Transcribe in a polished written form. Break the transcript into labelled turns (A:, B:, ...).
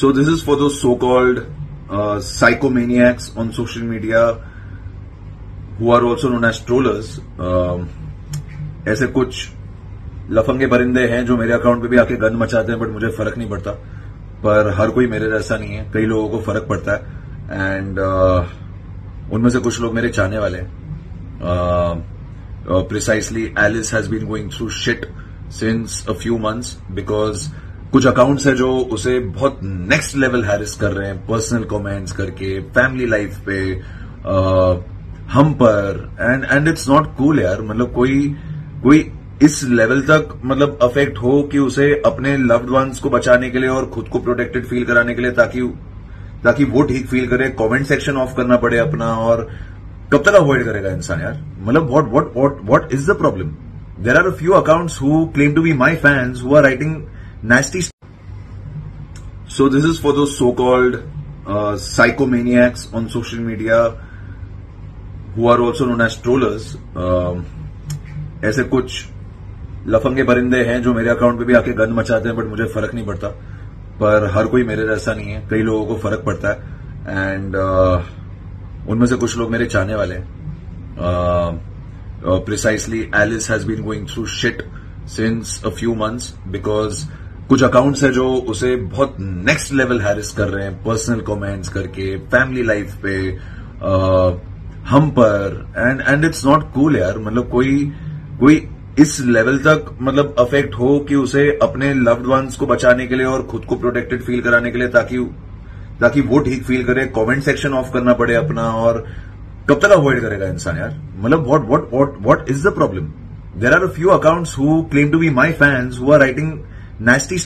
A: So this is for those so-called psychomaniacs on social media who are also known as trollers. ऐसे कुछ लफंगे परिंदे हैं जो मेरे अकाउंट पे भी आके गंद मचाते हैं, बट मुझे फर्क नहीं पड़ता। पर हर कोई मेरे जैसा नहीं है, कई लोगों को फर्क पड़ता है एंड उनमें से कुछ लोग मेरे चाहने वाले हैं। Precisely Alice has been going through shit since a few months because कुछ अकाउंट्स है जो उसे बहुत नेक्स्ट लेवल हैरिस कर रहे हैं, पर्सनल कमेंट्स करके, फैमिली लाइफ पे, हम पर, एंड इट्स नॉट कूल यार। मतलब कोई इस लेवल तक मतलब अफेक्ट हो कि उसे अपने लव्ड वंस को बचाने के लिए और खुद को प्रोटेक्टेड फील कराने के लिए ताकि वो ठीक फील करे, कमेंट सेक्शन ऑफ करना पड़े अपना। और कब तक अवॉइड करेगा इंसान यार? मतलब what is the problem? There are a few accounts who claim to be my fans who are writing nasty. So this is for those so-called psychomaniacs on social media who are also known as trollers. ऐसे कुछ लफंगे परिंदे हैं जो मेरे account पे भी आके गंद मचाते हैं, बट मुझे फर्क नहीं पड़ता। पर हर कोई मेरे जैसा नहीं है, कई लोगों को फर्क पड़ता है एंड उनमें से कुछ लोग मेरे चाहने वाले हैं। Precisely Alice has been going through shit since a few months because कुछ अकाउंट्स है जो उसे बहुत नेक्स्ट लेवल हैरिस कर रहे हैं, पर्सनल कमेंट्स करके, फैमिली लाइफ पे, हम पर, एंड इट्स नॉट कूल यार। मतलब कोई इस लेवल तक मतलब अफेक्ट हो कि उसे अपने लव्ड वंस को बचाने के लिए और खुद को प्रोटेक्टेड फील कराने के लिए ताकि वो ठीक फील करे, कमेंट सेक्शन ऑफ करना पड़े अपना। और कब तक अवॉइड करेगा इंसान यार? मतलब what is the problem? There are a few accounts who claim to be my fans who are writing nasty